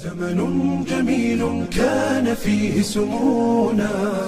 زمن جميل كان فيه سمونا،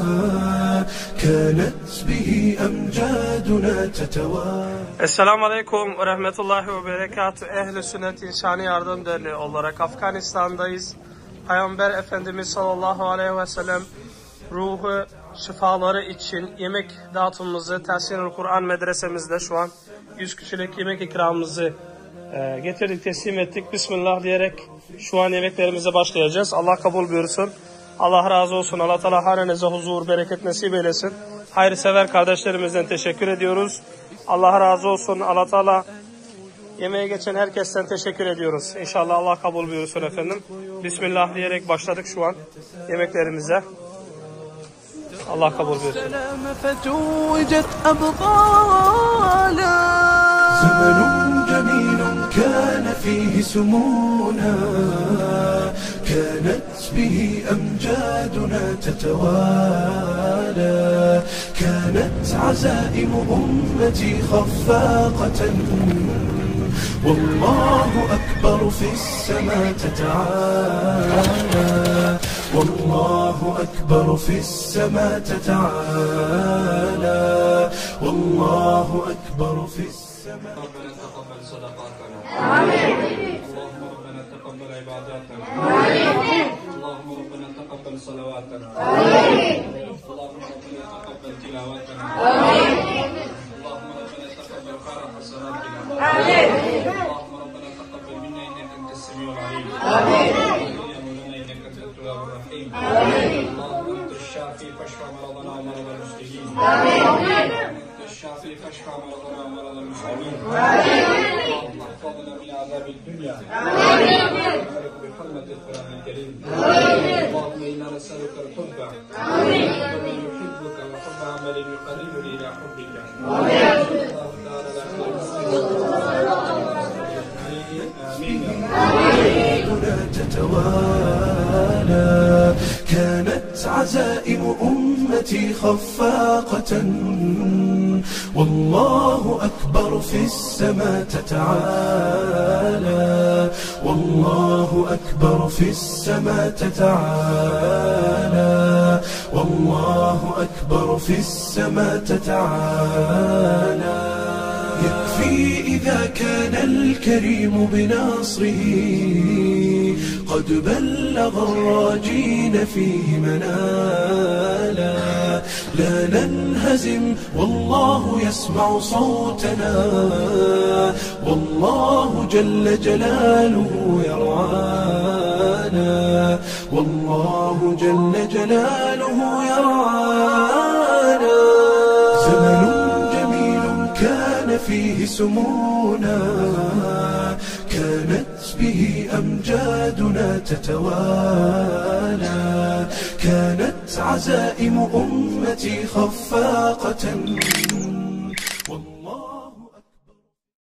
كانت به أمجادنا تتوالى. Esselamu Aleyküm ve Rahmetullahi ve Berekatuhu. Ehl-i Sünnet İnsani Yardım Derneği olarak Afganistan'dayız. Peygamber Efendimiz sallallahu aleyhi ve sellem ruhu şifaları için yemek dağıtımımızı Tahsin-ül Kur'an medresemizde şu an 100 kişilik yemek ikramımızı getirdik, teslim ettik. Bismillah diyerek şu an yemeklerimize başlayacağız. Allah kabul buyursun. Allah razı olsun. Allah Teala hanenize huzur, bereket nasip eylesin. Hayırsever kardeşlerimizden teşekkür ediyoruz. Allah razı olsun. Allah Teala yemeğe geçen herkesten teşekkür ediyoruz. İnşallah Allah kabul buyursun efendim. Bismillah diyerek başladık şu an yemeklerimize. Allah kabul buyursun. زمن جميل كان فيه سمونا، كانت به أمجادنا تتوالى، كانت عزائم أمتي خفاقة، والله أكبر في السماء تتعالى، والله أكبر في السماء تتعالى، والله أكبر في السماء. ربنا تقبل صدقاتنا. آمين. اللهم ربنا تقبل عباداتنا. آمين. اللهم ربنا تقبل صلواتنا. آمين. اللهم ربنا تقبل تلاوتنا. آمين. اللهم ربنا تقبل خير حسناتنا. آمين. اللهم ربنا تقبل منا انك انت السميع العليم. آمين. يا مولانا انك انت التواب الرحيم. آمين. اللهم انت الشافي فاشفع مرضنا ومرضى المسلمين. آمين. الشافي فاشفع مرضنا ومرضى المسلمين. آمين. اللهم احفظنا من عذاب الدنيا. آمين. ونسألك بحرمة القرآن الكريم. آمين. اللهم إنا نسألك الحب. آمين. حب من يحبك وحب عمل يقربني إلى حبك. آمين. الله تعالى لا آمين. أمجادنا تتوالى، كانت عزائم أمتي خفاقة، والله أكبر في السماء تتعالى، والله أكبر في السماء تتعالى، والله أكبر في السماء تتعالى. يكفي إذا كان الكريم بنصره قد بلغ الراجين فيه منالا، لا ننهزم والله يسمع صوتنا، والله جل جلاله يرعانا، والله جل جلاله يرعانا. زمن جميل كان فيه سمونا، كانت به أمجادنا تتوالى، كانت عزائم أمتي خفاقة.